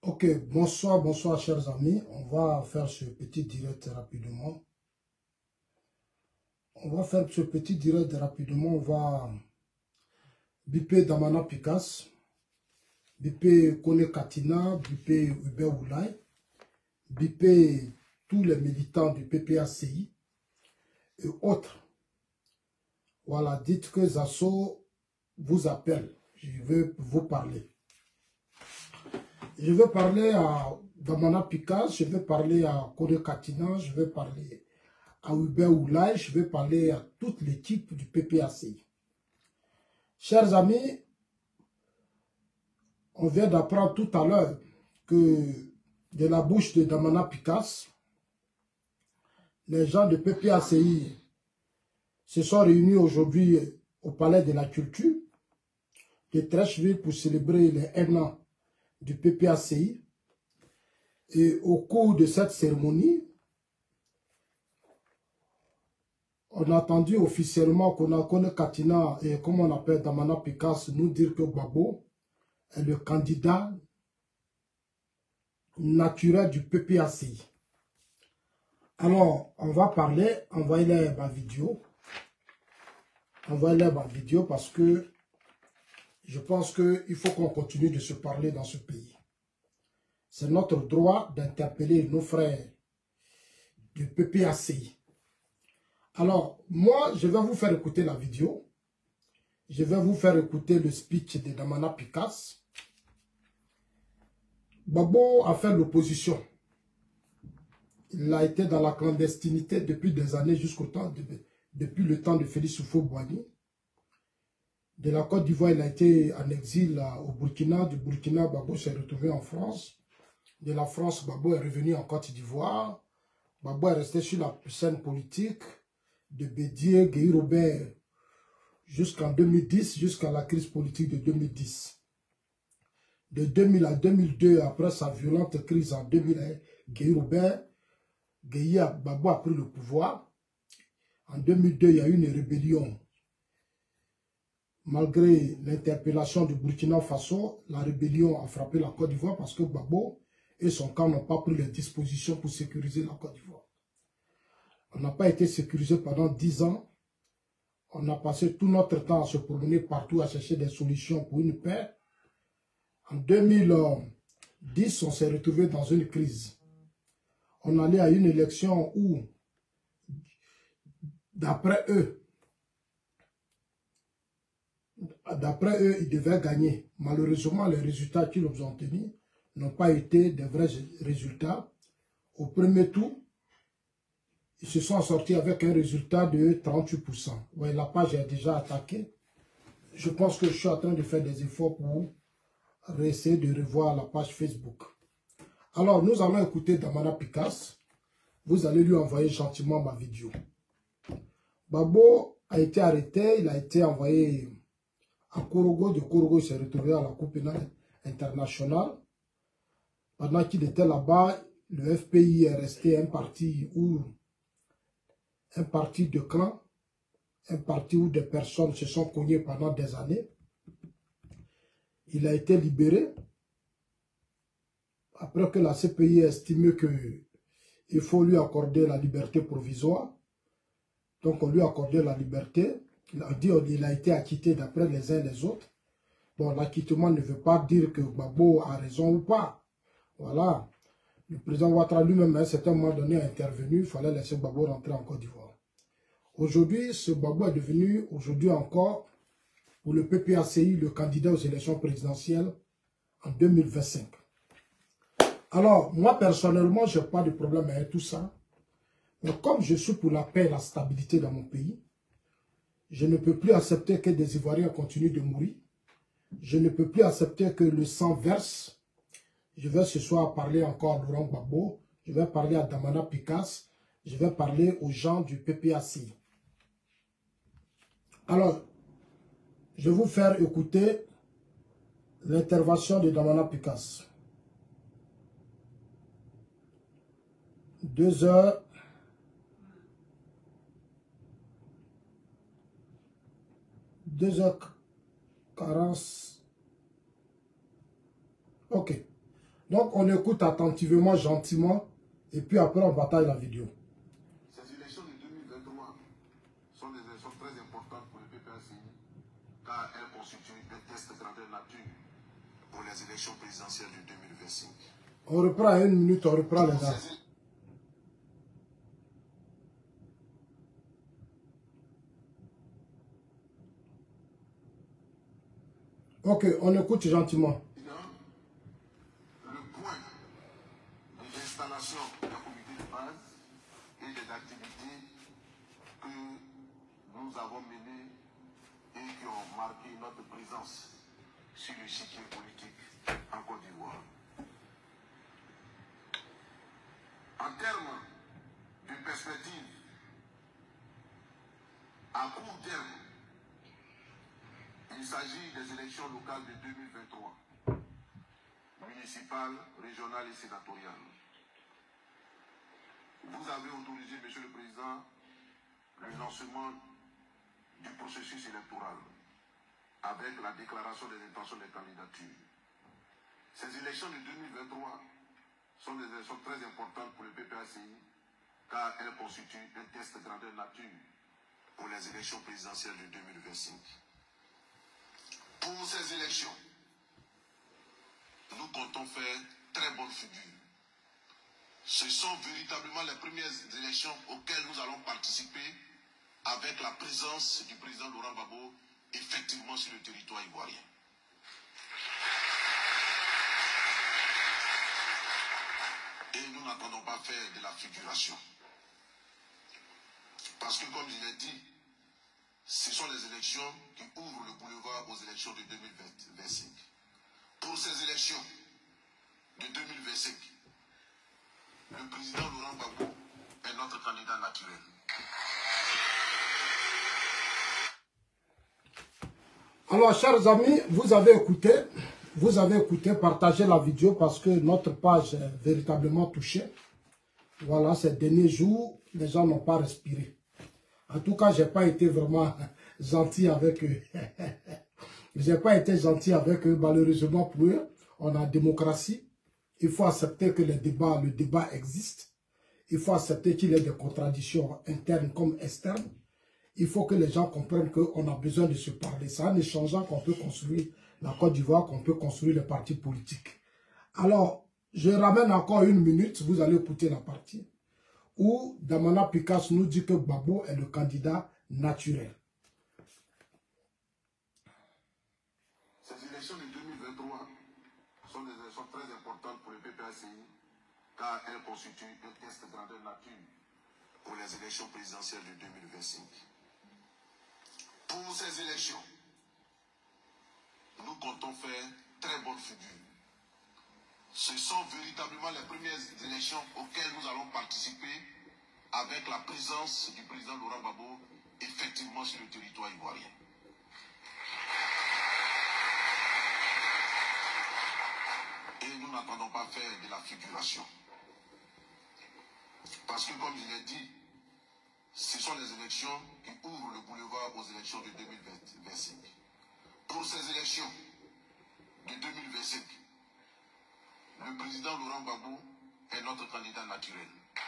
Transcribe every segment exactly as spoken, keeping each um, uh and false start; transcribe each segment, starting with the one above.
Ok, bonsoir, bonsoir chers amis. On va faire ce petit direct rapidement. On va faire ce petit direct rapidement. On va biper Damana Picasse, biper Kone Katina, biper Hubert Oulay, biper tous les militants du P P A C I et autres. Voilà, dites que Zasso vous appelle. Je veux vous parler. Je vais parler à Damana Picasse, je vais parler à Kone Katina, je vais parler à Hubert Oulay, je vais parler à toute l'équipe du P P A C I. Chers amis, on vient d'apprendre tout à l'heure que de la bouche de Damana Picasse, les gens du P P A C I se sont réunis aujourd'hui au Palais de la Culture de Treichville pour célébrer les un an du P P A C I. Et au cours de cette cérémonie, on a entendu officiellement qu'on a Kone Katina et comme on appelle Damana Picasse nous dire que Gbagbo est le candidat naturel du P P A C I. Alors, on va parler, envoyez-les ma vidéo. Envoyez-les ma vidéo parce que je pense qu'il faut qu'on continue de se parler dans ce pays. C'est notre droit d'interpeller nos frères du P P A C I. Alors, moi, je vais vous faire écouter la vidéo. Je vais vous faire écouter le speech de Damana Picasse. Gbagbo a fait l'opposition. Il a été dans la clandestinité depuis des années jusqu'au temps, de, depuis le temps de Félix Houphouët-Boigny. De la Côte d'Ivoire, il a été en exil au Burkina. Du Burkina, Gbagbo s'est retrouvé en France. De la France, Gbagbo est revenu en Côte d'Ivoire. Gbagbo est resté sur la scène politique de Bédié, Guy Robert, jusqu'en deux mille dix, jusqu'à la crise politique de deux mille dix. De deux mille à deux mille deux, après sa violente crise en deux mille, Guy Robert, Guy Gbagbo a pris le pouvoir. En deux mille deux, il y a eu une rébellion. Malgré l'interpellation du Burkina Faso, la rébellion a frappé la Côte d'Ivoire parce que Gbagbo et son camp n'ont pas pris les dispositions pour sécuriser la Côte d'Ivoire. On n'a pas été sécurisé pendant dix ans. On a passé tout notre temps à se promener partout, à chercher des solutions pour une paix. En deux mille dix, on s'est retrouvé dans une crise. On allait à une élection où, d'après eux, d'après eux, ils devaient gagner. Malheureusement, les résultats qu'ils ont obtenus n'ont pas été de vrais résultats. Au premier tour, ils se sont sortis avec un résultat de trente-huit pour cent. Ouais, la page est déjà attaquée. Je pense que je suis en train de faire des efforts pour essayer de revoir la page Facebook. Alors, nous allons écouter Damana Picasse. Vous allez lui envoyer gentiment ma vidéo. Gbagbo a été arrêté, il a été envoyé à Korogo. De Korogo, il s'est retrouvé à la Cour pénale internationale. Pendant qu'il était là-bas, le F P I est resté un parti où un parti de clan, un parti où des personnes se sont cognées pendant des années. Il a été libéré après que la C P I a estimé qu'il faut lui accorder la liberté provisoire. Donc on lui a accordé la liberté. Il a dit qu'il a été acquitté d'après les uns et les autres. Bon, l'acquittement ne veut pas dire que Gbagbo a raison ou pas. Voilà. Le président Ouattara lui-même, à un certain moment donné, a intervenu. Il fallait laisser Gbagbo rentrer en Côte d'Ivoire. Aujourd'hui, ce Gbagbo est devenu, aujourd'hui encore, pour le P P A C I, le candidat aux élections présidentielles en deux mille vingt-cinq. Alors, moi, personnellement, je n'ai pas de problème avec tout ça. Mais comme je suis pour la paix et la stabilité dans mon pays, je ne peux plus accepter que des Ivoiriens continuent de mourir. Je ne peux plus accepter que le sang verse. Je vais ce soir parler encore à Laurent Gbagbo. Je vais parler à Damana Picasse. Je vais parler aux gens du P P A C I. Alors, je vais vous faire écouter l'intervention de Damana Picasse. Deux heures. Deux heures quarante. Ok. Donc, on écoute attentivement, gentiment, et puis après, on bataille la vidéo. Ces élections de deux mille vingt-trois sont des élections très importantes pour le P P A C I, car elles constituent un test grandeur nature pour les élections présidentielles de deux mille vingt-cinq. On reprend à une minute, on reprend les gars. Ok, on écoute gentiment. Le point de l'installation d'un comité de base et des activités que nous avons menées et qui ont marqué notre présence sur le chiquier politique en Côte d'Ivoire. En termes de perspective, à court terme, il s'agit des élections locales de deux mille vingt-trois, municipales, régionales et sénatoriales. Vous avez autorisé, Monsieur le Président, le lancement du processus électoral avec la déclaration des intentions des candidatures. Ces élections de deux mille vingt-trois sont des élections très importantes pour le P P A C I, car elles constituent un test grandeur nature pour les élections présidentielles de deux mille vingt-cinq. Pour ces élections, nous comptons faire très bonne figure. Ce sont véritablement les premières élections auxquelles nous allons participer avec la présence du président Laurent Gbagbo effectivement sur le territoire ivoirien. Et nous n'attendons pas faire de la figuration. Parce que comme je l'ai dit, ce sont les élections qui ouvrent le boulevard aux élections de deux mille vingt-cinq. Pour ces élections de deux mille vingt-cinq, le président Laurent Gbagbo est notre candidat naturel. Alors, chers amis, vous avez écouté, vous avez écouté, partagez la vidéo parce que notre page est véritablement touchée. Voilà, ces derniers jours, les gens n'ont pas respiré. En tout cas, je n'ai pas été vraiment gentil avec eux. Je n'ai pas été gentil avec eux. Malheureusement pour eux, on a démocratie. Il faut accepter que les débats, le débat existe. Il faut accepter qu'il y ait des contradictions internes comme externes. Il faut que les gens comprennent qu'on a besoin de se parler. C'est en échangeant qu'on peut construire la Côte d'Ivoire, qu'on peut construire les partis politiques. Alors, je ramène encore une minute, vous allez écouter la partie, où Damana Picasso nous dit que Gbagbo est le candidat naturel. Ces élections de deux mille vingt-trois sont des élections très importantes pour le P P A C I, car elles constituent un test grandeur nature pour les élections présidentielles de deux mille vingt-cinq. Pour ces élections, nous comptons faire très bonne figure. Ce sont véritablement les premières élections auxquelles nous allons participer avec la présence du président Laurent Gbagbo effectivement sur le territoire ivoirien. Et nous n'attendons pas faire de la figuration. Parce que comme je l'ai dit, ce sont les élections qui ouvrent le boulevard aux élections de deux mille vingt-cinq. Pour ces élections de deux mille vingt-cinq, le président Laurent Gbagbo est notre candidat naturel.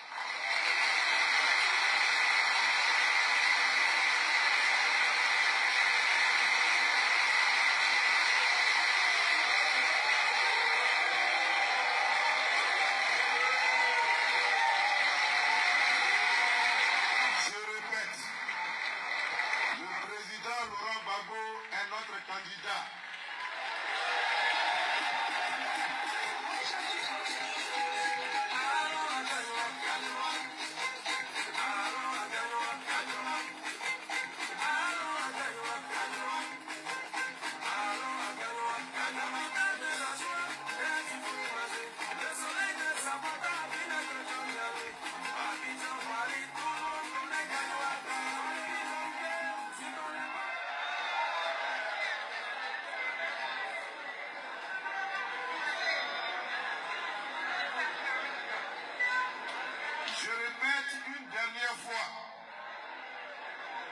Je répète une dernière fois,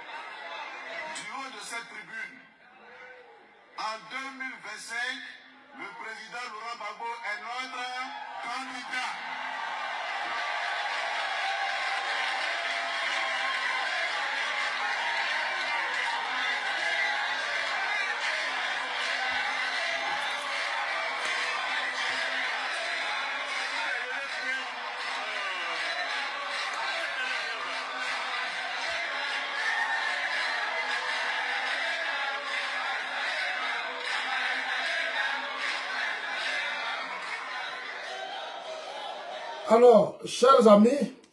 du haut de cette tribune, en deux mille vingt-cinq, Le président Laurent Gbagbo est notre candidat. Alors, chers amis,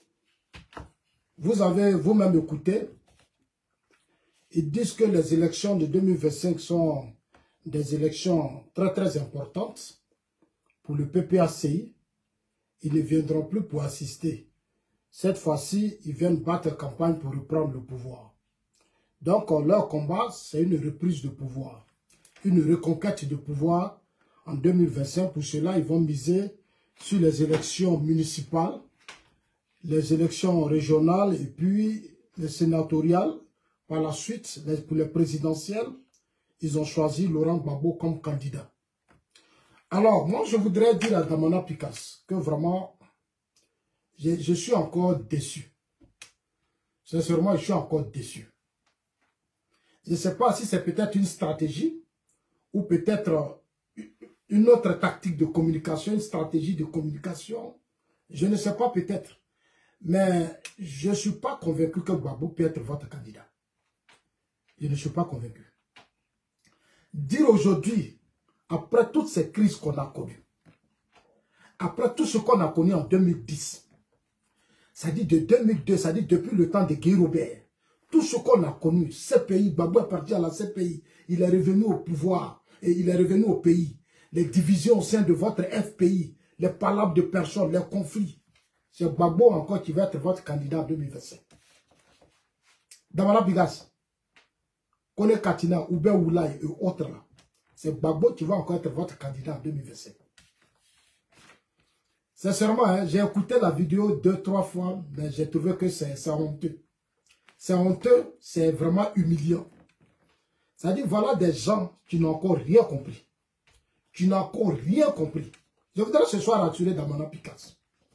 vous avez vous-même écouté. Ils disent que les élections de deux mille vingt-cinq sont des élections très très importantes pour le P P A C I. Ils ne viendront plus pour assister. Cette fois-ci, ils viennent battre campagne pour reprendre le pouvoir. Donc, leur combat, c'est une reprise de pouvoir, une reconquête de pouvoir en deux mille vingt-cinq. Pour cela, ils vont miser sur les élections municipales, les élections régionales et puis les sénatoriales. Par la suite, pour les présidentielles, ils ont choisi Laurent Gbagbo comme candidat. Alors, moi, je voudrais dire à Damana Picasse que vraiment, je, je suis encore déçu. Sincèrement, je suis encore déçu. Je ne sais pas si c'est peut-être une stratégie ou peut-être une autre tactique de communication, une stratégie de communication. Je ne sais pas peut-être. Mais je ne suis pas convaincu que Gbagbo peut être votre candidat. Je ne suis pas convaincu. Dire aujourd'hui, après toutes ces crises qu'on a connues, après tout ce qu'on a connu en deux mille dix, ça dit de deux mille deux, ça dit depuis le temps de Guy Robert, tout ce qu'on a connu, ces pays, Gbagbo est parti à la C P I, il est revenu au pouvoir et il est revenu au pays. Les divisions au sein de votre F P I, les palabres de personnes, les conflits. C'est Gbagbo encore qui va être votre candidat en deux mille vingt-cinq. Damana Bigas, Kone Katina, Oube Oulay et autres là. C'est Gbagbo qui va encore être votre candidat en deux mille vingt-cinq. Sincèrement, hein, j'ai écouté la vidéo deux, trois fois, mais j'ai trouvé que c'est honteux. C'est honteux, c'est vraiment humiliant. C'est-à-dire, voilà des gens qui n'ont encore rien compris. Qui n'ont encore rien compris. Je voudrais ce soir rassurer Damana Picasse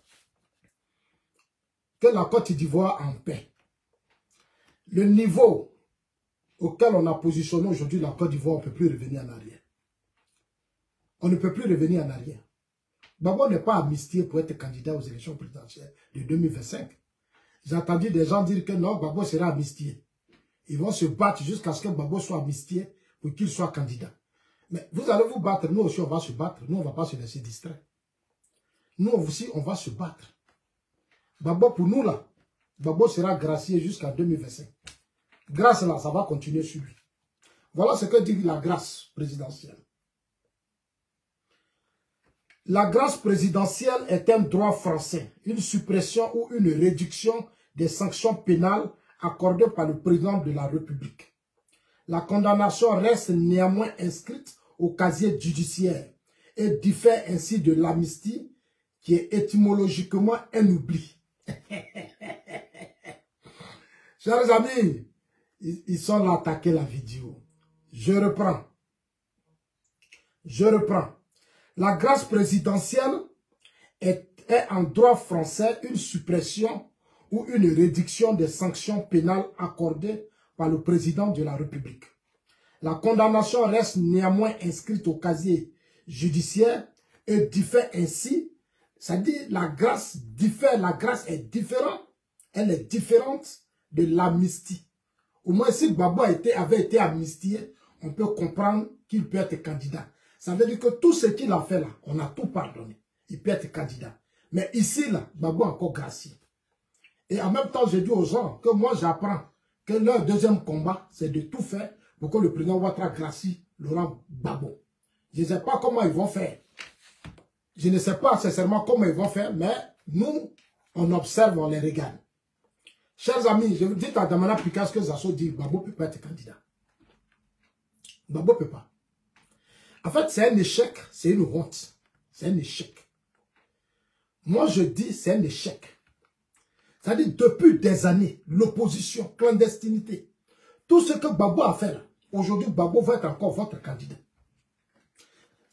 que la Côte d'Ivoire en paix. Le niveau auquel on a positionné aujourd'hui la Côte d'Ivoire, on ne peut plus revenir en arrière. On ne peut plus revenir en arrière. Gbagbo n'est pas amnistié pour être candidat aux élections présidentielles de deux mille vingt-cinq. J'ai entendu des gens dire que non, Gbagbo sera amnistié. Ils vont se battre jusqu'à ce que Gbagbo soit amnistié pour qu'il soit candidat. Mais vous allez vous battre, nous aussi on va se battre, nous on ne va pas se laisser distraire. Nous aussi on va se battre. Gbagbo pour nous là, Gbagbo sera gracié jusqu'à deux mille vingt-cinq. Grâce là, ça va continuer sur lui. Voilà ce que dit la grâce présidentielle. La grâce présidentielle est un droit français, une suppression ou une réduction des sanctions pénales accordées par le président de la République. La condamnation reste néanmoins inscrite au casier judiciaire et diffère ainsi de l'amnistie qui est étymologiquement un oubli. Chers amis, ils sont là à attaquer la vidéo. Je reprends. Je reprends. La grâce présidentielle est, est en droit français une suppression ou une réduction des sanctions pénales accordées par le président de la République. La condamnation reste néanmoins inscrite au casier judiciaire et diffère ainsi, c'est-à-dire la grâce diffère, la grâce est différente, elle est différente de l'amnistie. Au moins si Gbagbo a été, avait été amnistié, on peut comprendre qu'il peut être candidat. Ça veut dire que tout ce qu'il a fait là, on a tout pardonné. Il peut être candidat. Mais ici là, Gbagbo est encore gracié. Et en même temps, je dis aux gens que moi j'apprends que leur deuxième combat, c'est de tout faire pour que le président Ouattara gracie Laurent Gbagbo. Je ne sais pas comment ils vont faire. Je ne sais pas sincèrement comment ils vont faire, mais nous, on observe, on les regarde. Chers amis, je vous dis à Damana Picasse que Zasso dit Gbagbo ne peut pas être candidat. Gbagbo ne peut pas. En fait, c'est un échec, c'est une honte. C'est un échec. Moi, je dis c'est un échec. C'est-à-dire, depuis des années, l'opposition, clandestinité, tout ce que Gbagbo a fait là, aujourd'hui, Gbagbo va être encore votre candidat.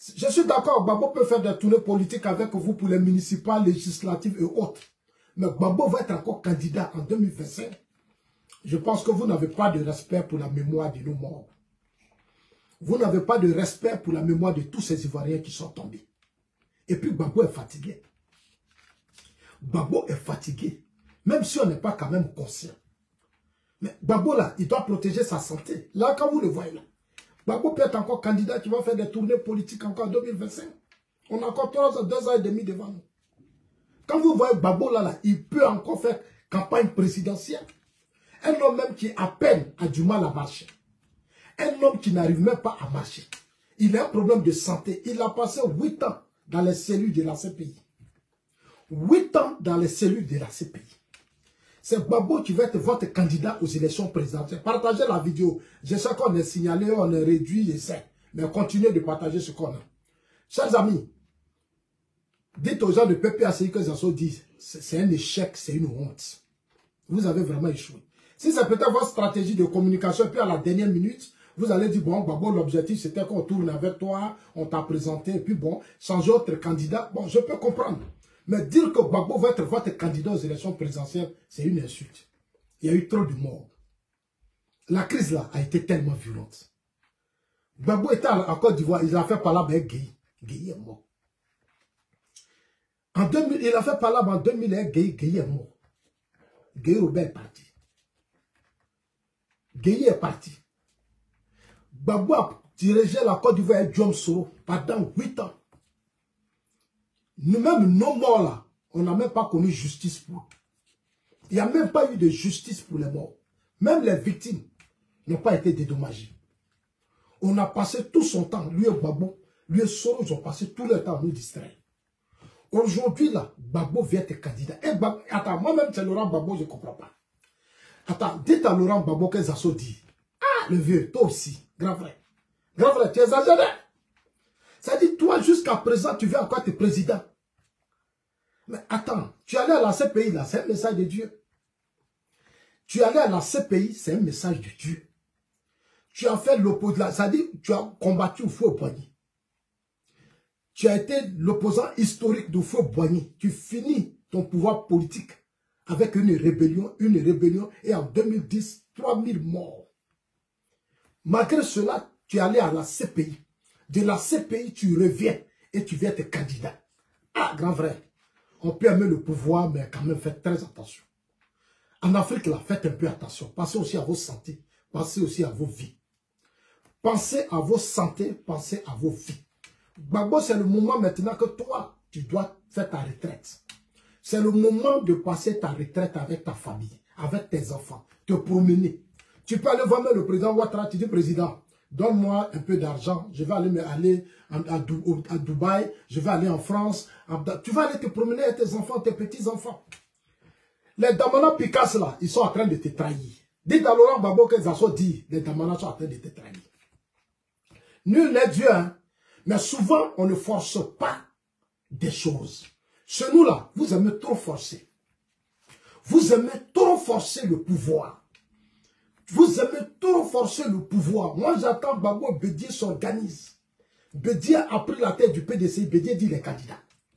Je suis d'accord, Gbagbo peut faire des tournées politiques avec vous pour les municipales, législatives et autres. Mais Gbagbo va être encore candidat en deux mille vingt-cinq. Je pense que vous n'avez pas de respect pour la mémoire de nos morts. Vous n'avez pas de respect pour la mémoire de tous ces Ivoiriens qui sont tombés. Et puis Gbagbo est fatigué. Gbagbo est fatigué. Même si on n'est pas quand même conscient. Mais Gbagbo là, il doit protéger sa santé. Là, quand vous le voyez là, Gbagbo peut être encore candidat qui va faire des tournées politiques encore en deux mille vingt-cinq. On a encore trois ans, deux ans et demi devant nous. Quand vous voyez Gbagbo là, là, il peut encore faire campagne présidentielle. Un homme même qui à peine a du mal à marcher. Un homme qui n'arrive même pas à marcher. Il a un problème de santé. Il a passé huit ans dans les cellules de la C P I. huit ans dans les cellules de la C P I. C'est Gbagbo qui va être votre candidat aux élections présidentielles. Partagez la vidéo. Je sais qu'on est signalé, on est réduit, je sais. Mais continuez de partager ce qu'on a. Chers amis, dites aux gens de P P A C I que Zasso dit, c'est un échec, c'est une honte. Vous avez vraiment échoué. Si c'est peut-être votre stratégie de communication, et puis à la dernière minute, vous allez dire, bon, Gbagbo, l'objectif c'était qu'on tourne avec toi, on t'a présenté, et puis bon, changer autre candidat, bon, je peux comprendre. Mais dire que Gbagbo va être votre candidat aux élections présidentielles, c'est une insulte. Il y a eu trop de morts. La crise là a été tellement violente. Gbagbo était en Côte d'Ivoire, il a fait par là avec Gueye. Gueye est mort. En deux mille, il a fait par là en deux mille un, Gueye, Gueye est mort. Gueye Robert est parti. Gueye est parti. Gbagbo a dirigé la Côte d'Ivoire avec John Soro pendant huit ans. Nous-mêmes, nos morts là, on n'a même pas connu justice pour. Il n'y a même pas eu de justice pour les morts. Même les victimes n'ont pas été dédommagées. On a passé tout son temps, lui et Gbagbo, lui et Soro, ils ont passé tout le temps à nous distraire. Aujourd'hui là, Gbagbo vient être candidat. Et Gbagbo, attends, moi-même c'est Laurent Gbagbo, je ne comprends pas. Attends, dites à Laurent Gbagbo que Zasso dit. Ah, le vieux, toi aussi, grand frère. Grand frère, tu es exagéré. Ça dit, toi, jusqu'à présent, tu viens encore être président. Mais attends, tu es allé à la C P I, là, c'est un message de Dieu. Tu es allé à la C P I, c'est un message de Dieu. Tu as fait l'opposant, ça dit, tu as combattu au feu Boigny. Tu as été l'opposant historique du feu Boigny. Tu finis ton pouvoir politique avec une rébellion, une rébellion, et en deux mille dix, trois mille morts. Malgré cela, tu es allé à la C P I. De la C P I, tu reviens et tu viens être candidat. Ah, grand frère, on peut aimer le pouvoir, mais quand même faites très attention. En Afrique, là, faites un peu attention. Pensez aussi à vos santé. Pensez aussi à vos vies. Pensez à vos santé, pensez à vos vies. Gbagbo, c'est le moment maintenant que toi, tu dois faire ta retraite. C'est le moment de passer ta retraite avec ta famille, avec tes enfants, te promener. Tu peux aller voir le président Ouattara, tu dis, président, donne-moi un peu d'argent, je vais aller me aller à, à, à Dubaï, je vais aller en France, à, tu vas aller te promener avec tes enfants, tes petits-enfants. Les Damana Picasso là, ils sont en train de te trahir. Dites à Laurent Gbagbo que Zasso dit, les Damana sont en train de te trahir. Nul n'est Dieu, hein. Mais souvent, on ne force pas des choses. Chez nous là, vous aimez trop forcer. Vous aimez trop forcer le pouvoir. Vous aimez trop forcer le pouvoir. Moi, j'attends Gbagbo, Bédié s'organise. Bédié a pris la tête du P D C I. Bédié dit les candidats.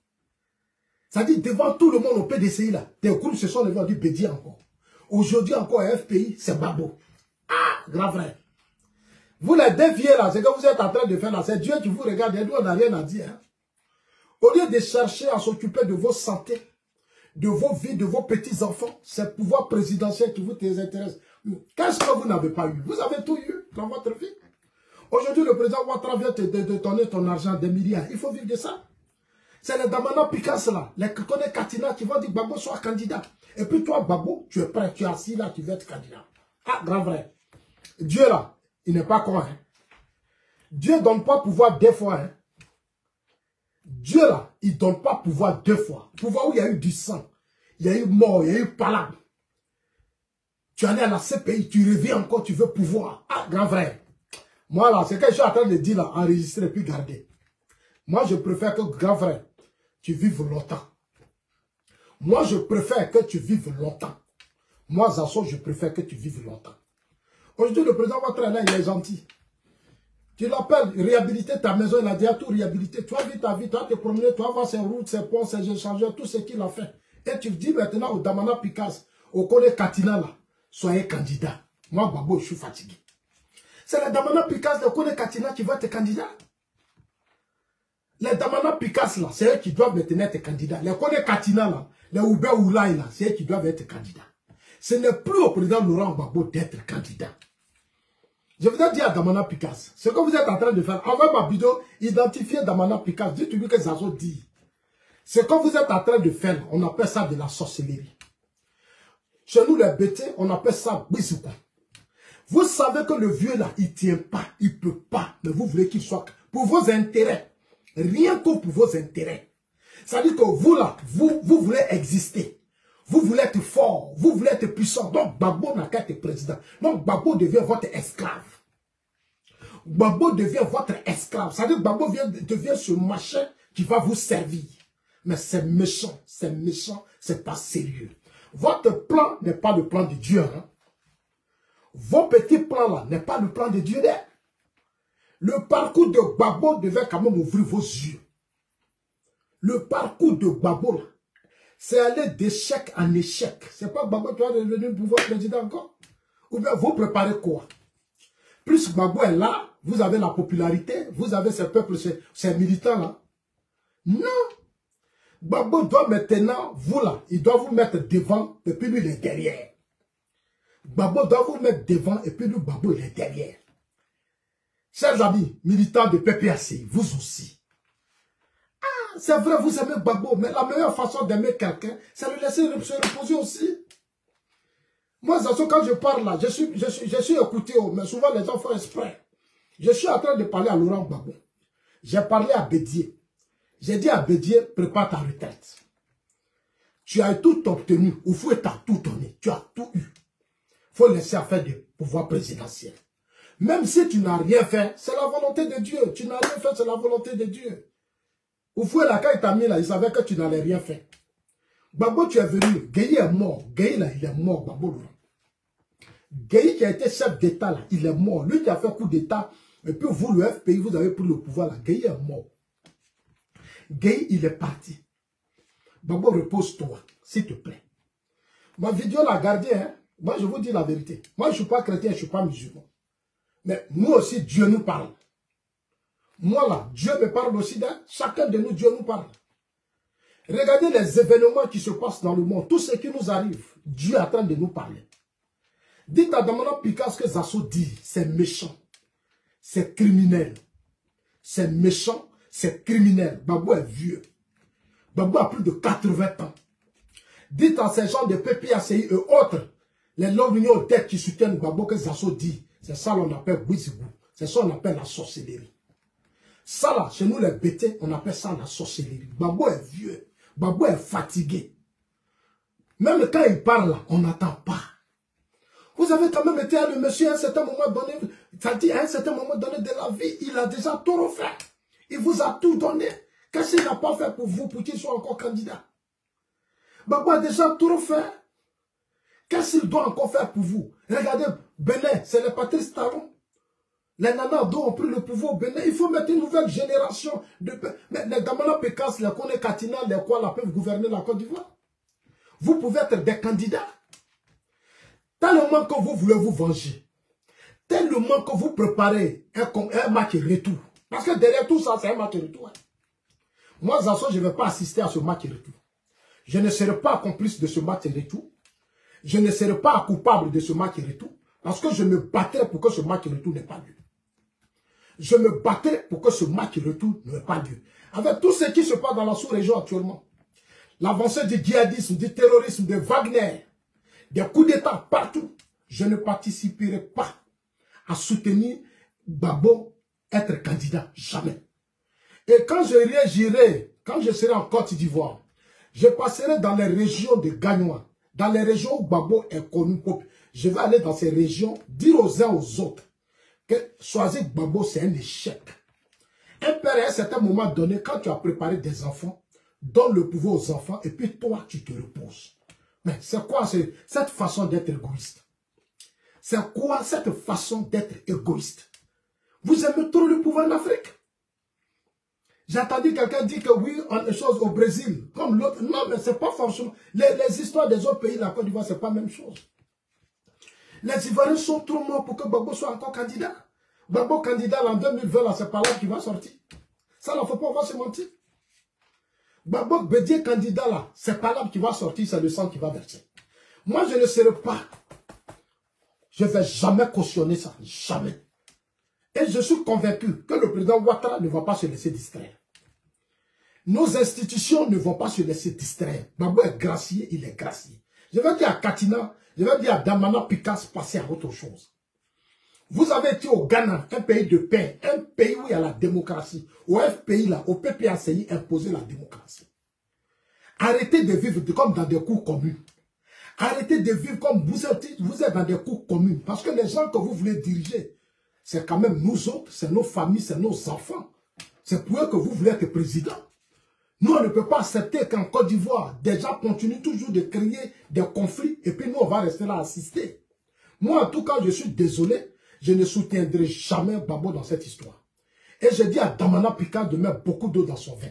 Ça dit, devant tout le monde au P D C I, là, des groupes se sont levés et dit Bédié encore. Aujourd'hui encore, à F P I, c'est Gbagbo. Ah, grand frère. Vous les déviez là, c'est que vous êtes en train de faire là. C'est Dieu qui vous regarde et nous, on n'a rien à dire. Hein. Au lieu de chercher à s'occuper de vos santé, de vos vies, de vos petits-enfants, c'est le pouvoir présidentiel qui vous intéresse. Qu'est-ce que vous n'avez pas eu? Vous avez tout eu dans votre vie. Aujourd'hui, le président Ouattara vient te donner ton argent, des milliards. Il faut vivre de ça. C'est les Damana Picasso là, les Kone Katina qui vont dire Gbagbo soit candidat. Et puis toi, Gbagbo, tu es prêt, tu es assis là, tu veux être candidat. Ah, grand vrai. Dieu là, il n'est pas con. Hein. Dieu ne donne pas pouvoir deux fois. Hein. Dieu là, il ne donne pas pouvoir deux fois. Pouvoir où il y a eu du sang, il y a eu mort, il y a eu palabre. Tu es allé à la C P I, tu reviens encore, tu veux pouvoir. Ah, grand frère. Moi là, c'est ce que je suis en train de dire là, enregistrer puis garder. Moi, je préfère que, grand frère, tu vives longtemps. Moi, je préfère que tu vives longtemps. Moi, Zasso, je préfère que tu vives longtemps. Aujourd'hui, le président Ouattara, là, il est gentil. Tu l'appelles réhabiliter ta maison, il a déjà tout réhabilité. Tu vas vite ta vie, tu vas te promener, tu vas voir ses routes, ses ponts, ses échangeurs, tout ce qu'il a fait. Et tu dis maintenant au Damana Pikas, au Kone Katina là, soyez candidat. Moi, Babo, je suis fatigué. C'est le Damana Pikas, le Kone Katina qui va être candidat. Les Damana Pikas là, c'est eux qui doivent maintenant être candidats. Les Kone Katina là, les Oube Oulaï là, c'est eux qui doivent être candidats. Ce n'est plus au président Laurent Gbagbo d'être candidat. Je vous ai dit à Damana Pikas, ce que vous êtes en train de faire, envoyez ma vidéo, identifiez Damana Pikas, dites-lui que Zazo dit. Ce que vous êtes en train de faire, on appelle ça de la sorcellerie. Chez nous, les bêtés, on appelle ça bisoukou. Vous savez que le vieux là, il ne tient pas, il ne peut pas, mais vous voulez qu'il soit pour vos intérêts. Rien que pour vos intérêts. Ça veut dire que vous là, vous, vous voulez exister. Vous voulez être fort, vous voulez être puissant. Donc, Gbagbo n'a qu'à être président. Donc, Gbagbo devient votre esclave. Gbagbo devient votre esclave. Ça veut dire que Gbagbo devient ce machin qui va vous servir. Mais c'est méchant, c'est méchant, c'est pas sérieux. Votre plan n'est pas le plan de Dieu. Hein? Vos petits plans là n'est pas le plan de Dieu. Là. Le parcours de Gbagbo devait quand même ouvrir vos yeux. Le parcours de Gbagbo là, c'est aller d'échec en échec. C'est pas Gbagbo qui va devenir pouvoir président encore. Ou bien vous préparez quoi? Plus Gbagbo est là, vous avez la popularité, vous avez ces peuples, ces, ces militants là. Non. Gbagbo doit maintenant, vous là, il doit vous mettre devant et puis lui il est derrière. Gbagbo doit vous mettre devant et puis lui Gbagbo il est derrière. Chers amis, militants de P P A C, vous aussi. C'est vrai, vous aimez Gbagbo, mais la meilleure façon d'aimer quelqu'un, c'est de le laisser se reposer aussi. Moi, quand je parle là, je suis, je suis, je suis écouté, mais souvent les gens font exprès. Je suis en train de parler à Laurent Gbagbo. J'ai parlé à Bédier. J'ai dit à Bédier, prépare ta retraite. Tu as tout obtenu, ou faut t'as tout donné, tu as tout eu. Il faut laisser faire du pouvoir présidentiel. Même si tu n'as rien fait, c'est la volonté de Dieu. Tu n'as rien fait, c'est la volonté de Dieu. Oufoué là, quand il t'a mis là, il savait que tu n'allais rien faire. Gbagbo, tu es venu. Gueye est mort. Gueye là, il est mort, Gbagbo. Gueye qui a été chef d'État là, il est mort. Lui qui a fait coup d'État, et puis vous, le F P I, vous avez pris le pouvoir là. Gueye est mort. Gueye, il est parti. Gbagbo, repose-toi, s'il te plaît. Ma vidéo l'a gardée, hein. Moi, je vous dis la vérité. Moi, je ne suis pas chrétien, je ne suis pas musulman. Mais nous aussi, Dieu nous parle. Moi là, Dieu me parle aussi d'un. Chacun de nous, Dieu nous parle. Regardez les événements qui se passent dans le monde. Tout ce qui nous arrive, Dieu est en train de nous parler. Dites à Damana Pikas que Zazo dit, c'est méchant. C'est criminel. C'est méchant, c'est criminel. Gbagbo est vieux. Gbagbo a plus de quatre-vingts ans. Dites à ces gens de P P A C I et autres, les longues aux têtes qui soutiennent Gbagbo que Zazo dit, c'est ça qu'on appelle Bouizigou. C'est ça qu'on appelle la sorcellerie. Ça là, chez nous les bêtés, on appelle ça la sorcellerie. Gbagbo est vieux. Gbagbo est fatigué. Même quand il parle là, on n'attend pas. Vous avez quand même été à le monsieur à un certain moment donné, ça dit à un certain moment donné de la vie, il a déjà tout refait. Il vous a tout donné. Qu'est-ce qu'il n'a pas fait pour vous, pour qu'il soit encore candidat? Gbagbo a déjà tout refait. Qu'est-ce qu'il doit encore faire pour vous? Regardez, Bénin, c'est les Patrice Talon. Les nanas d'eau ont pris le pouvoir au Bénin. Il faut mettre une nouvelle génération de... Mais les Damana Pékas, les Kone Katina, les Kuala peuvent gouverner la Côte d'Ivoire. Vous pouvez être des candidats. Tellement que vous voulez vous venger. Tellement que vous préparez un, un match retour. Parce que derrière tout ça, c'est un match retour. Moi, Zazo, je ne vais pas assister à ce match retour. Je ne serai pas complice de ce match retour. Je ne serai pas coupable de ce match retour. Parce que je me battrai pour que ce match retour n'ait pas lieu. Je me battrai pour que ce match retour n'ait pas lieu. Avec tout ce qui se passe dans la sous-région actuellement, l'avancée du djihadisme, du terrorisme, de Wagner, des coups d'État partout, je ne participerai pas à soutenir Gbagbo être candidat. Jamais. Et quand je réagirai, quand je serai en Côte d'Ivoire, je passerai dans les régions de Gagnois, dans les régions où Gbagbo est connu. Je vais aller dans ces régions, dire aux uns aux autres que choisir Gbagbo, c'est un échec. Un père, à un certain moment donné, quand tu as préparé des enfants, donne le pouvoir aux enfants et puis toi, tu te reposes. Mais c'est quoi cette façon d'être égoïste? C'est quoi cette façon d'être égoïste? Vous aimez trop le pouvoir en Afrique. J'ai entendu quelqu'un dire que oui, on est chose au Brésil, comme l'autre. Non, mais c'est pas forcément. Les, les histoires des autres pays, la Côte d'Ivoire, c'est pas la même chose. Les Ivoiriens sont trop morts pour que Gbagbo soit encore candidat. Gbagbo candidat en deux mille vingt, là, c'est pas là qu'il va sortir. Ça, là, faut pas, on va se mentir. Gbagbo Bédié candidat, là, c'est pas là qu'il va sortir, c'est le sang qui va verser. Moi, je ne serai pas. Je ne vais jamais cautionner ça. Jamais. Et je suis convaincu que le président Ouattara ne va pas se laisser distraire. Nos institutions ne vont pas se laisser distraire. Gbagbo est gracié, il est gracié. Je vais dire à Katina, je vais dire à Damana Pikas, passer à autre chose. Vous avez été au Ghana, un pays de paix, un pays où il y a la démocratie. Au F P I, là, au P P A C I, imposer la démocratie. Arrêtez de vivre comme dans des cours communs. Arrêtez de vivre comme vous êtes, vous êtes dans des cours communs. Parce que les gens que vous voulez diriger, c'est quand même nous autres, c'est nos familles, c'est nos enfants. C'est pour eux que vous voulez être président. Nous, on ne peut pas accepter qu'en Côte d'Ivoire, des gens continuent toujours de créer des conflits et puis nous, on va rester là à assister. Moi, en tout cas, je suis désolé, je ne soutiendrai jamais Gbagbo dans cette histoire. Et je dis à Damana Pika de mettre beaucoup d'eau dans son vin.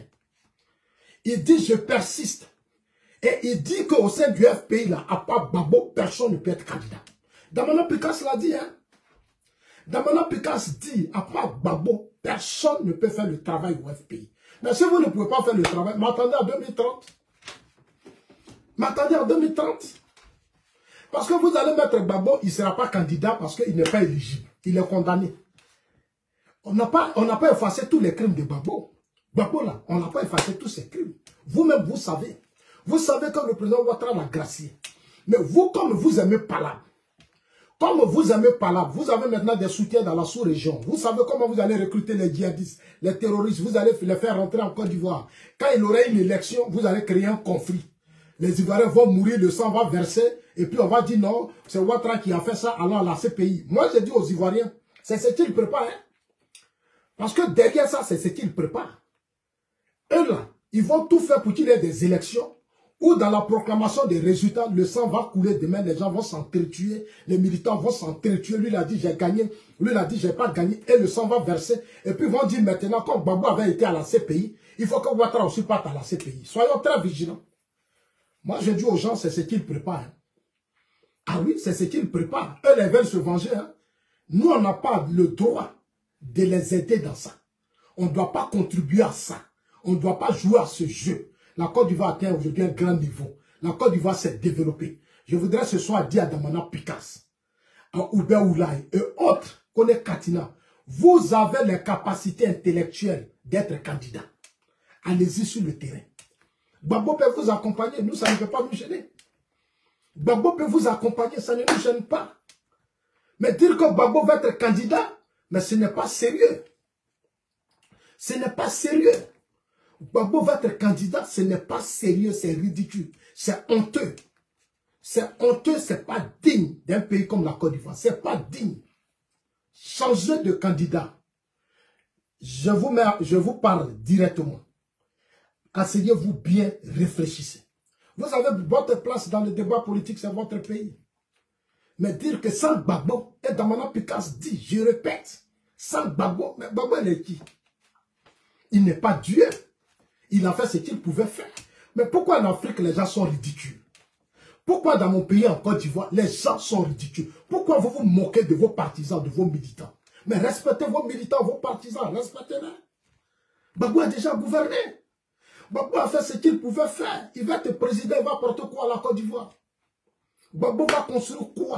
Il dit, je persiste. Et il dit qu'au sein du F P I, là, à part Gbagbo, personne ne peut être candidat. Damana Pikas l'a dit, hein. Damana Pikas dit, à part Gbagbo, personne ne peut faire le travail au F P I. Mais si vous ne pouvez pas faire le travail, m'attendez à deux mille trente. M'attendez à deux mille trente. Parce que vous allez mettre Gbagbo, il ne sera pas candidat parce qu'il n'est pas éligible. Il est condamné. On n'a pas, on n'a pas effacé tous les crimes de Gbagbo. Gbagbo là, on n'a pas effacé tous ces crimes. Vous-même, vous savez. Vous savez que le président Ouattara l'a gracié. Mais vous, comme vous aimez Palab, comme vous aimez Palab, vous avez maintenant des soutiens dans la sous-région. Vous savez comment vous allez recruter les djihadistes, les terroristes, vous allez les faire rentrer en Côte d'Ivoire. Quand il y aura une élection, vous allez créer un conflit. Les Ivoiriens vont mourir, le sang va verser, et puis on va dire non, c'est Ouattara qui a fait ça, alors la C P I. Moi, je dis aux Ivoiriens, c'est ce qu'ils préparent. Hein? Parce que derrière ça, c'est ce qu'ils préparent. Eux là, ils vont tout faire pour qu'il y ait des élections, où dans la proclamation des résultats, le sang va couler demain, les gens vont s'entretuer, les militants vont s'entretuer, lui il a dit j'ai gagné, lui il a dit j'ai pas gagné, et le sang va verser, et puis ils vont dire maintenant, comme Gbagbo avait été à la C P I, il faut que Ouattara aussi parte à la C P I. Soyons très vigilants. Moi je dis aux gens, c'est ce qu'ils préparent. Hein. Ah oui, c'est ce qu'ils préparent. Eux, ils veulent se venger. Hein. Nous, on n'a pas le droit de les aider dans ça. On ne doit pas contribuer à ça. On ne doit pas jouer à ce jeu. La Côte d'Ivoire atteint aujourd'hui un grand niveau. La Côte d'Ivoire s'est développée. Je voudrais ce soir dire à Damana Pikas, à Oubé Oulaye et autres, connaît Katina, vous avez les capacités intellectuelles d'être candidat. Allez-y sur le terrain. Gbagbo peut vous accompagner, nous, ça ne peut pas nous gêner. Gbagbo peut vous accompagner, ça ne nous gêne pas. Mais dire que Gbagbo va être candidat, mais ce n'est pas sérieux. Ce n'est pas sérieux. Gbagbo va être candidat, ce n'est pas sérieux, c'est ridicule. C'est honteux. C'est honteux, c'est pas digne d'un pays comme la Côte d'Ivoire. C'est pas digne. Changez de candidat. Je vous, mets, je vous parle directement. Asseyez-vous bien, réfléchissez. Vous avez votre place dans le débat politique, c'est votre pays. Mais dire que sans Gbagbo, et Damana Pikas dit, je répète, sans Gbagbo, mais Gbagbo il est qui? Il n'est pas Dieu. Il a fait ce qu'il pouvait faire. Mais pourquoi en Afrique les gens sont ridicules? Pourquoi dans mon pays en Côte d'Ivoire les gens sont ridicules? Pourquoi vous vous moquez de vos partisans, de vos militants? Mais respectez vos militants, vos partisans, respectez-les. Gbagbo a déjà gouverné. Gbagbo a fait ce qu'il pouvait faire. Il va être président, il va porter quoi à la Côte d'Ivoire? Gbagbo va construire quoi?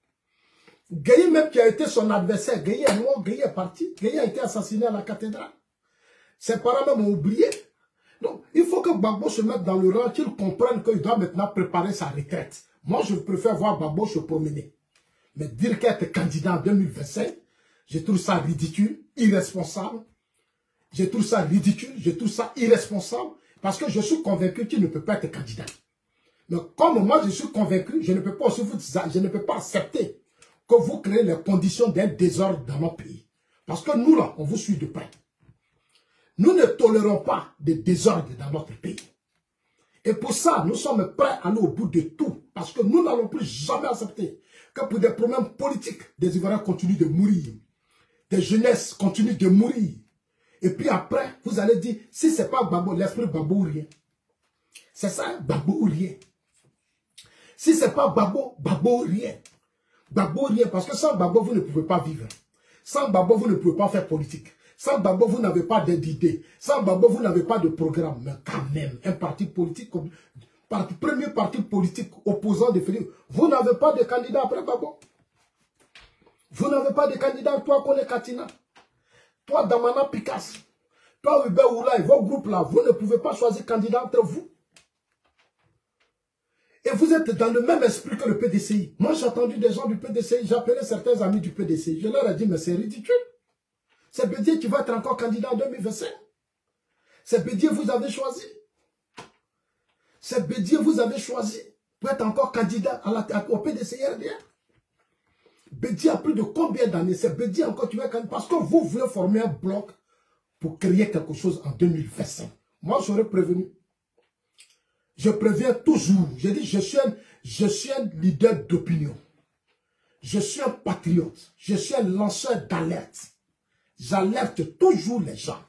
Gueye même qui a été son adversaire, Gueye est mort, Gueye est parti. Gueye a été assassiné à la cathédrale. Ses parents même ont oublié. Donc, il faut que Gbagbo se mette dans le rang, qu'il comprenne qu'il doit maintenant préparer sa retraite. Moi, je préfère voir Gbagbo se promener. Mais dire qu'être candidat en deux mille vingt-cinq, je trouve ça ridicule, irresponsable. Je trouve ça ridicule, je trouve ça irresponsable, parce que je suis convaincu qu'il ne peut pas être candidat. Mais comme moi, je suis convaincu, je ne peux pas aussi vous, je ne peux pas accepter que vous créez les conditions d'un désordre dans notre pays. Parce que nous, là, on vous suit de près. Nous ne tolérons pas de désordre dans notre pays. Et pour ça, nous sommes prêts à aller au bout de tout. Parce que nous n'allons plus jamais accepter que pour des problèmes politiques, des Ivoiriens continuent de mourir. des jeunesses continuent de mourir. Et puis après, vous allez dire, si ce n'est pas Gbagbo, l'esprit Gbagbo ou rien. C'est ça, Gbagbo ou rien. Si ce n'est pas Gbagbo, Gbagbo ou rien. Gbagbo ou rien, parce que sans Gbagbo, vous ne pouvez pas vivre. Sans Gbagbo, vous ne pouvez pas faire politique. Sans Gbagbo, vous n'avez pas d'idées. Sans Gbagbo, vous n'avez pas de programme. Mais quand même, un parti politique, parti, premier parti politique opposant de Félix, vous n'avez pas de candidat après Gbagbo. Vous n'avez pas de candidat, toi, Kone Katina. Toi, Damana Picasso. Toi, Ube Oula et vos groupes là, vous ne pouvez pas choisir candidat entre vous. Et vous êtes dans le même esprit que le P D C I. Moi, j'ai entendu des gens du P D C I, j'appelais certains amis du P D C I. Je leur ai dit, mais c'est ridicule. C'est Bédier qui va être encore candidat en deux mille vingt-cinq. C'est Bédier vous avez choisi. C'est Bédier vous avez choisi pour être encore candidat à la, au P D C I R D R. Bédier a plus de combien d'années? C'est Bédier encore qui va être candidat. Parce que vous voulez former un bloc pour créer quelque chose en deux mille vingt-cinq. Moi, j'aurais prévenu. Je préviens toujours. Je dis, je suis un, je suis un leader d'opinion. Je suis un patriote. Je suis un lanceur d'alerte. J'alerte toujours les gens.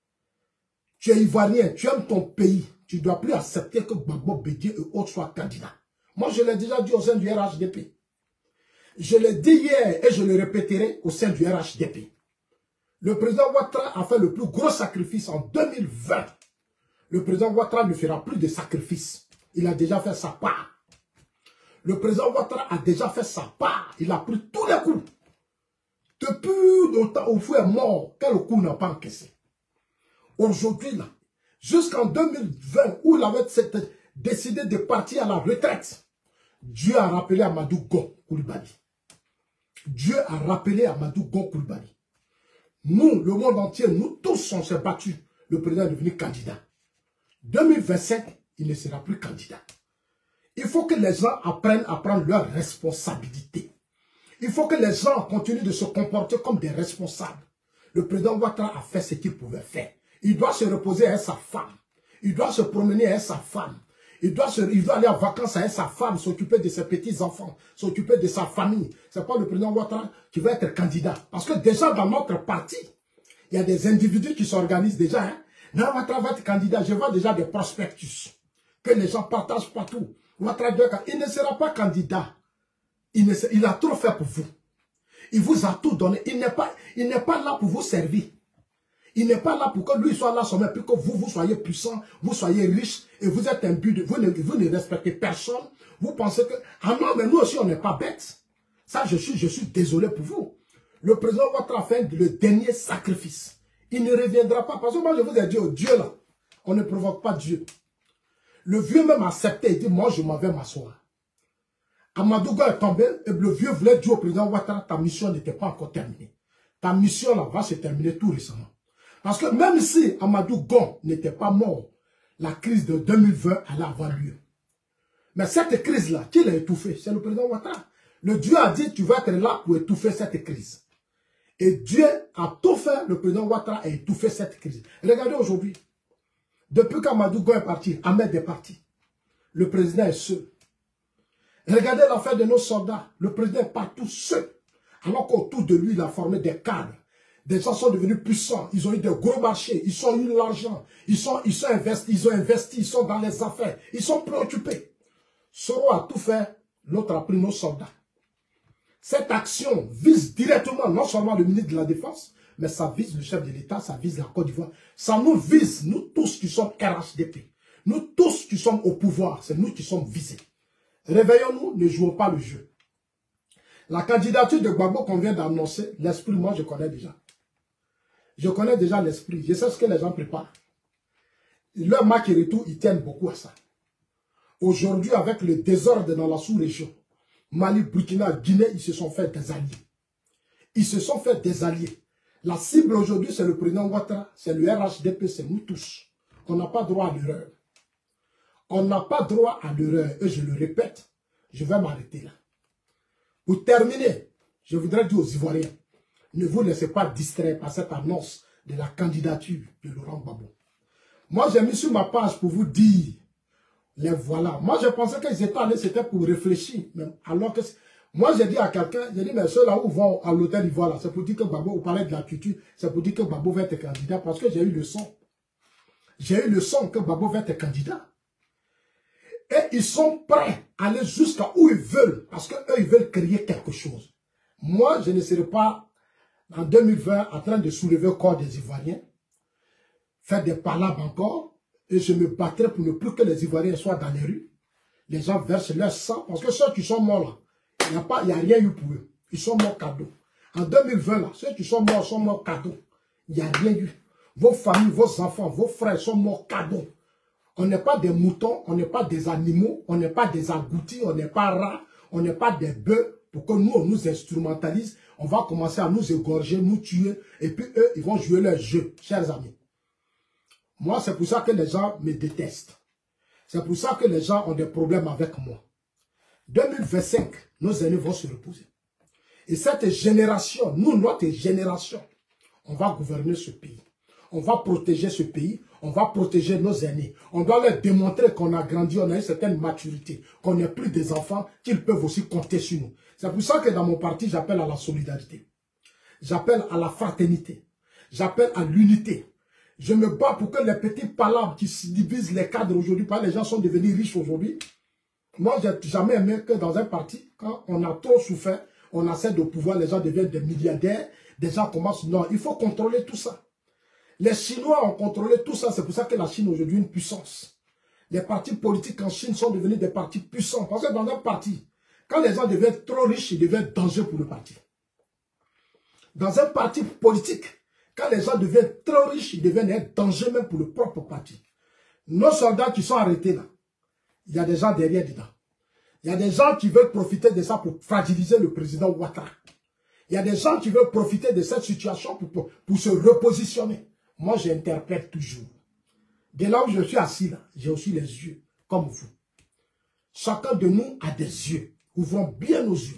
Tu es ivoirien, tu aimes ton pays. Tu ne dois plus accepter que Gbagbo, Bédier et autres soient candidats. Moi, je l'ai déjà dit au sein du R H D P. Je l'ai dit hier et je le répéterai au sein du R H D P. Le président Ouattara a fait le plus gros sacrifice en deux mille vingt. Le président Ouattara ne fera plus de sacrifice. Il a déjà fait sa part. Le président Ouattara a déjà fait sa part. Il a pris tous les coups. Depuis le temps où il est mort, quel coup n'a pas encaissé. Aujourd'hui, là, jusqu'en deux mille vingt, où il avait décidé de partir à la retraite, Dieu a rappelé Amadou Gon Coulibaly. Dieu a rappelé Amadou Gon Coulibaly. Nous, le monde entier, nous tous, on s'est battus. Le président est devenu candidat. deux mille vingt-cinq, il ne sera plus candidat. Il faut que les gens apprennent à prendre leurs responsabilités. Il faut que les gens continuent de se comporter comme des responsables. Le président Ouattara a fait ce qu'il pouvait faire. Il doit se reposer avec sa femme. Il doit se promener avec sa femme. Il doit, se, il doit aller en vacances avec sa femme, s'occuper de ses petits-enfants, s'occuper de sa famille. Ce n'est pas le président Ouattara qui va être candidat. Parce que déjà dans notre parti, il y a des individus qui s'organisent déjà. Hein. Non, Ouattara va être candidat. Je vois déjà des prospectus que les gens partagent partout. Ouattara, il ne sera pas candidat. Il, ne, il a trop fait pour vous. Il vous a tout donné. Il n'est pas, il n'est pas là pour vous servir. Il n'est pas là pour que lui soit là sommet, puis que vous, vous soyez puissant, vous soyez riche, et vous êtes un but de, vous ne, vous ne respectez personne. Vous pensez que, ah non, mais nous aussi, on n'est pas bêtes. Ça, je suis, je suis désolé pour vous. Le président Ouattara fait le dernier sacrifice. Il ne reviendra pas. Parce que moi, je vous ai dit, oh Dieu là, on ne provoque pas Dieu. Le vieux même accepté, il dit, moi, je m'en vais m'asseoir. Amadou Gon est tombé, et le vieux voulait dire au président Ouattara, ta mission n'était pas encore terminée. Ta mission là va se terminer tout récemment. Parce que même si Amadou Gon n'était pas mort, la crise de deux mille vingt allait avoir lieu. Mais cette crise-là, qui l'a étouffée? C'est le président Ouattara. Le Dieu a dit, tu vas être là pour étouffer cette crise. Et Dieu a tout fait, le président Ouattara a étouffé cette crise. Regardez aujourd'hui, depuis qu'Amadou Gon est parti, Ahmed est parti. Le président est seul. Regardez l'affaire de nos soldats. Le président est partout seul. Alors qu'autour de lui, il a formé des cadres. Des gens sont devenus puissants. Ils ont eu de gros marchés. Ils ont eu l'argent. Ils sont, ils sont investis. Ils ont investi. Ils sont dans les affaires. Ils sont préoccupés. Soro a tout fait. L'autre a pris nos soldats. Cette action vise directement non seulement le ministre de la Défense, mais ça vise le chef de l'État, ça vise la Côte d'Ivoire. Ça nous vise, nous tous qui sommes R H D P. Nous tous qui sommes au pouvoir. C'est nous qui sommes visés. Réveillons-nous, ne jouons pas le jeu. La candidature de Gbagbo qu'on vient d'annoncer, l'esprit, moi je connais déjà. Je connais déjà l'esprit. Je sais ce que les gens préparent. Leur match et retour, ils tiennent beaucoup à ça. Aujourd'hui, avec le désordre dans la sous-région, Mali, Burkina, Guinée, ils se sont fait des alliés. Ils se sont fait des alliés. La cible aujourd'hui, c'est le président Ouattara, c'est le R H D P, c'est nous tous. On n'a pas droit à l'erreur. On n'a pas droit à l'erreur. Et je le répète, je vais m'arrêter là. Pour terminer, je voudrais dire aux Ivoiriens, ne vous laissez pas distraire par cette annonce de la candidature de Laurent Gbagbo. Moi, j'ai mis sur ma page pour vous dire, les voilà. Moi, je pensais qu'ils étaient allés, c'était pour réfléchir. Même alors que Moi, j'ai dit à quelqu'un, j'ai dit, mais ceux-là où vont à l'hôtel d'Ivoire, là, c'est pour dire que Gbagbo, vous parlez de la culture, c'est pour dire que Gbagbo va être candidat, parce que j'ai eu le son. J'ai eu le son que Gbagbo va être candidat. Et ils sont prêts à aller jusqu'à où ils veulent, parce qu'eux, ils veulent créer quelque chose. Moi, je ne serai pas, en deux mille vingt, en train de soulever le corps des Ivoiriens, faire des palabres encore, et je me battrai pour ne plus que les Ivoiriens soient dans les rues. Les gens versent leur sang, parce que ceux qui sont morts là, il n'y a, pas, il y a rien eu pour eux. Ils sont morts cadeaux. En deux mille vingt, là, ceux qui sont morts sont morts cadeaux. Il n'y a rien eu. Vos familles, vos enfants, vos frères sont morts cadeaux. On n'est pas des moutons, on n'est pas des animaux, on n'est pas des agoutis, on n'est pas rats, on n'est pas des bœufs pour que nous, on nous instrumentalise. On va commencer à nous égorger, nous tuer, et puis eux, ils vont jouer leur jeu, chers amis. Moi, c'est pour ça que les gens me détestent. C'est pour ça que les gens ont des problèmes avec moi. deux mille vingt-cinq, nos aînés vont se reposer. Et cette génération, nous, notre génération, on va gouverner ce pays. On va protéger ce pays. On va protéger nos aînés. On doit leur démontrer qu'on a grandi, on a une certaine maturité, qu'on n'est plus des enfants, qu'ils peuvent aussi compter sur nous. C'est pour ça que dans mon parti, j'appelle à la solidarité. J'appelle à la fraternité. J'appelle à l'unité. Je me bats pour que les petits palabres qui se divisent les cadres aujourd'hui, parce que les gens sont devenus riches aujourd'hui. Moi, j'ai jamais aimé que dans un parti, quand on a trop souffert, on accède au pouvoir, les gens deviennent des milliardaires, des gens commencent... Non, il faut contrôler tout ça. Les Chinois ont contrôlé tout ça, c'est pour ça que la Chine aujourd'hui est une puissance. Les partis politiques en Chine sont devenus des partis puissants. Parce que dans un parti, quand les gens deviennent trop riches, ils deviennent dangereux pour le parti. Dans un parti politique, quand les gens deviennent trop riches, ils deviennent un danger même pour le propre parti. Nos soldats qui sont arrêtés là, il y a des gens derrière dedans. Il y a des gens qui veulent profiter de ça pour fragiliser le président Ouattara. Il y a des gens qui veulent profiter de cette situation pour, pour, pour se repositionner. Moi, j'interprète toujours. De là où je suis assis là, j'ai aussi les yeux, comme vous. Chacun de nous a des yeux. Ouvrons bien nos yeux.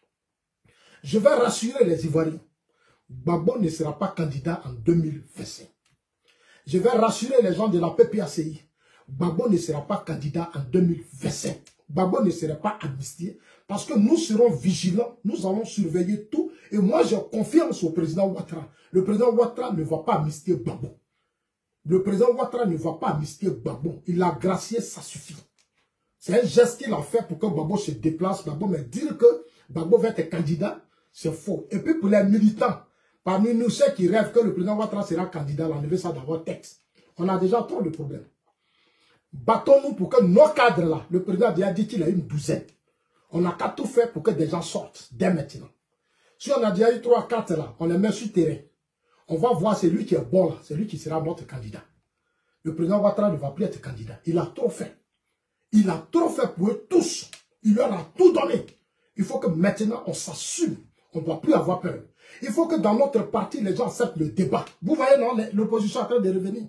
Je vais rassurer les Ivoiriens. Gbagbo ne sera pas candidat en deux mille vingt-cinq. Je vais rassurer les gens de la P P A C I. Gbagbo ne sera pas candidat en deux mille vingt-cinq. Gbagbo ne sera pas amnistié parce que nous serons vigilants, nous allons surveiller tout. Et moi, j'ai confiance au président Ouattara. Le président Ouattara ne va pas amnistier Gbagbo. Le président Ouattara ne va pas amnistier Gbagbo. Il a gracié, ça suffit. C'est un geste qu'il a fait pour que Gbagbo se déplace. Gbagbo, mais dire que Gbagbo va être candidat, c'est faux. Et puis pour les militants, parmi nous, ceux qui rêvent que le président Ouattara sera candidat, enlevez ça dans votre texte. On a déjà trop de problèmes. Battons-nous pour que nos cadres-là, le président a déjà dit qu'il a une douzaine. On n'a qu'à tout faire pour que des gens sortent dès maintenant. Si on a déjà eu trois, quatre là, on les met sur le terrain. On va voir celui qui est bon là, c'est lui qui sera notre candidat. Le président Ouattara ne va plus être candidat. Il a trop fait. Il a trop fait pour eux tous. Il leur a tout donné. Il faut que maintenant on s'assume. On ne doit plus avoir peur. Il faut que dans notre parti, les gens acceptent le débat. Vous voyez, non, l'opposition est en train de revenir.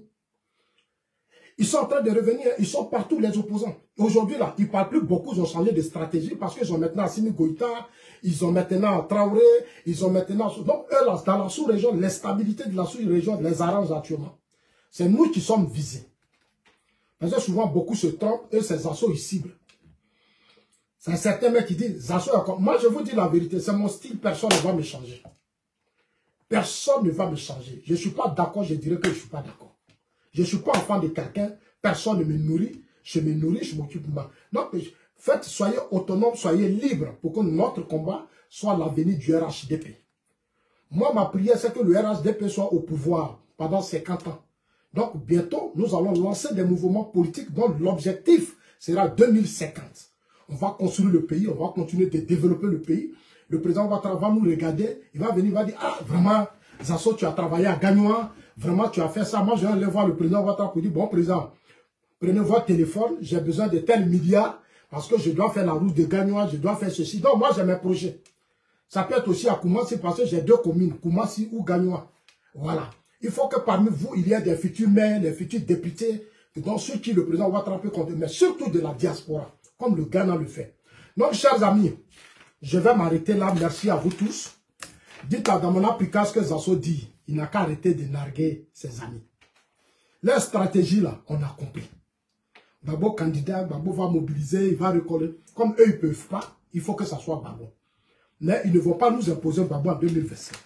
Ils sont en train de revenir, ils sont partout les opposants. Aujourd'hui, là, ils ne parlent plus beaucoup, ils ont changé de stratégie parce qu'ils ont maintenant Assimi Goïta, ils ont maintenant Traoré, ils ont maintenant... Donc, eux, là, dans la sous-région, l'instabilité de la sous-région les arrange actuellement. C'est nous qui sommes visés. Parce que souvent, beaucoup se trompent, eux, c'est Zasso, ils ciblent. C'est un certain mec qui dit, Zasso, moi, je vous dis la vérité, c'est mon style, personne ne va me changer. Personne ne va me changer. Je ne suis pas d'accord, je dirais que je ne suis pas d'accord. Je ne suis pas enfant de quelqu'un, personne ne me nourrit, je me nourris, je m'occupe de moi. Donc, faites, soyez autonomes, soyez libres pour que notre combat soit l'avenir du R H D P. Moi, ma prière, c'est que le R H D P soit au pouvoir pendant cinquante ans. Donc, bientôt, nous allons lancer des mouvements politiques dont l'objectif sera deux mille cinquante. On va construire le pays, on va continuer de développer le pays. Le président Ouattara va nous regarder, il va venir, il va dire, ah, vraiment, Zasso, tu as travaillé à Gagnoa. Vraiment, tu as fait ça. Moi, je vais aller voir le président Ouattara pour dire, bon, président, prenez votre téléphone, j'ai besoin de tels milliards parce que je dois faire la route de Gagnoa, je dois faire ceci. Donc, moi, j'ai mes projets. Ça peut être aussi à Koumassi parce que j'ai deux communes, Koumassi ou Gagnoa. Voilà. Il faut que parmi vous, il y ait des futurs maires, des futurs députés, dont ceux qui le président Ouattara peut compter, mais surtout de la diaspora, comme le Ghana le fait. Donc, chers amis, je vais m'arrêter là. Merci à vous tous. Dites à Damona Pikas que Zasso dit. Il n'a qu'à arrêter de narguer ses amis. Leur stratégie, là, on a compris. Gbagbo candidat, Gbagbo va mobiliser, il va recoller. Comme eux, ils ne peuvent pas, il faut que ça soit Gbagbo. mais ils ne vont pas nous imposer Gbagbo en deux mille vingt-cinq.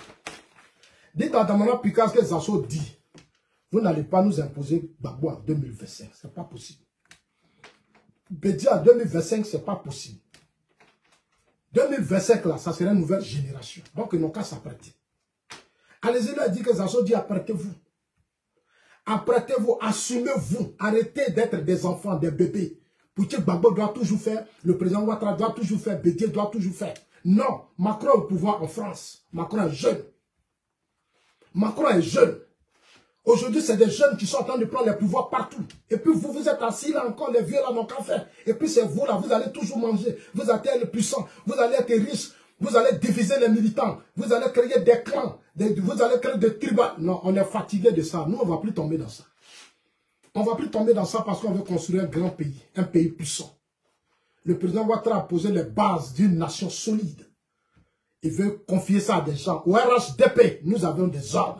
Dites à Damana Picard que Zasso dit, vous n'allez pas nous imposer Gbagbo en deux mille vingt-cinq, ce n'est pas possible. Bédi en deux mille vingt-cinq, ce n'est pas possible. deux mille vingt-cinq, là, ça serait une nouvelle génération. Donc, ils n'ont qu'à s'apprêter. Allez-y, là, dit que Zasso dit, apprêtez-vous. Apprêtez-vous, assumez-vous. Arrêtez d'être des enfants, des bébés. Pour que Gbagbo doit toujours faire, le président Ouattara doit toujours faire, Bédié doit toujours faire. Non, Macron est au pouvoir en France. Macron est jeune. Macron est jeune. Aujourd'hui, c'est des jeunes qui sont en train de prendre les pouvoirs partout. Et puis vous, vous êtes assis là encore, les vieux là n'ont qu'à faire. Et puis c'est vous là, vous allez toujours manger. Vous allez être puissant, vous allez être riche, vous allez diviser les militants. Vous allez créer des clans, des, vous allez créer des tribus. Non, on est fatigué de ça. Nous, on ne va plus tomber dans ça. On ne va plus tomber dans ça parce qu'on veut construire un grand pays, un pays puissant. Le président Ouattara a posé les bases d'une nation solide. Il veut confier ça à des gens. Au R H D P, nous avons des hommes.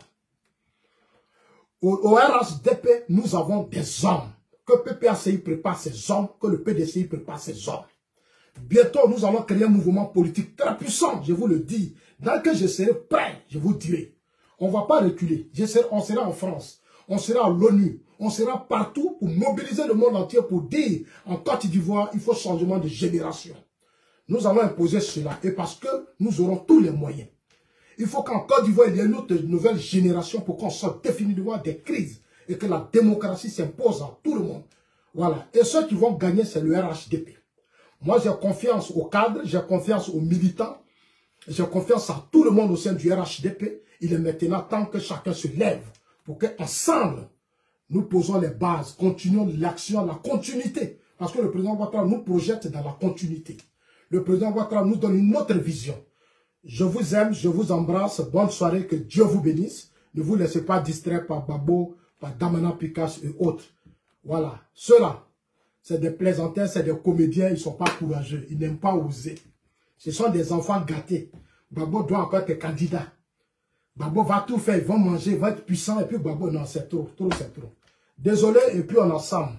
Au, au R H D P, nous avons des hommes. Que P P A C I prépare ses hommes, que le P D C I prépare ses hommes. Bientôt, nous allons créer un mouvement politique très puissant, je vous le dis. Dès que je serai prêt, je vous dirai. On ne va pas reculer. Je serai, on sera en France, on sera à l'ONU, on sera partout pour mobiliser le monde entier pour dire, en Côte d'Ivoire, il faut changement de génération. Nous allons imposer cela, et parce que nous aurons tous les moyens. Il faut qu'en Côte d'Ivoire, il y ait une autre nouvelle génération pour qu'on sorte définitivement des crises et que la démocratie s'impose à tout le monde. Voilà. Et ceux qui vont gagner, c'est le R H D P. Moi, j'ai confiance aux cadres, j'ai confiance aux militants, j'ai confiance à tout le monde au sein du R H D P. Il est maintenant temps que chacun se lève pour qu'ensemble, nous posons les bases, continuons l'action, la continuité. Parce que le président Ouattara nous projette dans la continuité. Le président Ouattara nous donne une autre vision. Je vous aime, je vous embrasse. Bonne soirée, que Dieu vous bénisse. Ne vous laissez pas distraire par Babo, par Damana Picasso et autres. Voilà. Ceux-là, c'est des plaisantins, c'est des comédiens, ils ne sont pas courageux. Ils n'aiment pas oser. Ce sont des enfants gâtés. Babo doit encore être candidat. Babo va tout faire, ils vont manger, ils vont être puissants. Et puis Babo, non, c'est trop, trop, c'est trop. Désolé, et puis on ensemble.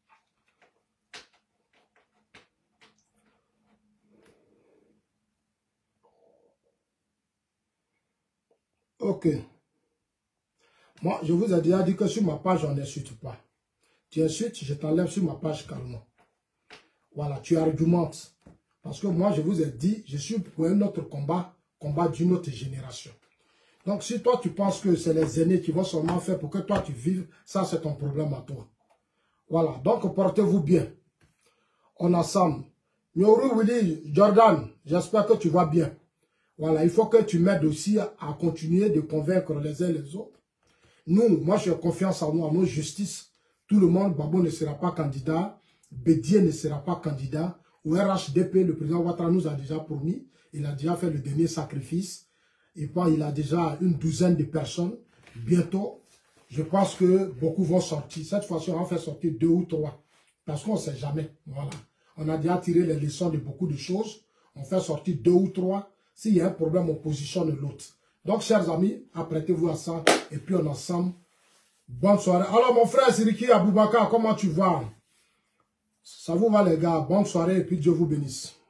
Ok. Moi, je vous ai déjà dit que sur ma page, on n'insulte pas. Tu insultes, je t'enlève sur ma page calmement. Voilà, tu argumentes. Parce que moi, je vous ai dit, je suis pour un autre combat, combat d'une autre génération. Donc, si toi, tu penses que c'est les aînés qui vont seulement faire pour que toi, tu vives, ça, c'est ton problème à toi. Voilà, donc, portez-vous bien. On ensemble. Nyoru Willy, Jordan, j'espère que tu vas bien. Voilà, il faut que tu m'aides aussi à, à continuer de convaincre les uns les autres. Nous, moi, j'ai confiance en nous, en nos justices. Tout le monde, Babo ne sera pas candidat. Bédié ne sera pas candidat. Au R H D P, le président Ouattara nous a déjà promis. Il a déjà fait le dernier sacrifice. Et puis, il a déjà une douzaine de personnes. Bientôt, je pense que beaucoup vont sortir. Cette fois-ci, on va faire sortir deux ou trois. Parce qu'on ne sait jamais. Voilà. On a déjà tiré les leçons de beaucoup de choses. On fait sortir deux ou trois. S'il y a un problème, on positionne l'autre. Donc, chers amis, apprêtez-vous à ça. Et puis, on est ensemble. Bonne soirée. Alors, mon frère Siriki Aboubakar, comment tu vas? Ça vous va, les gars? Bonne soirée et puis Dieu vous bénisse.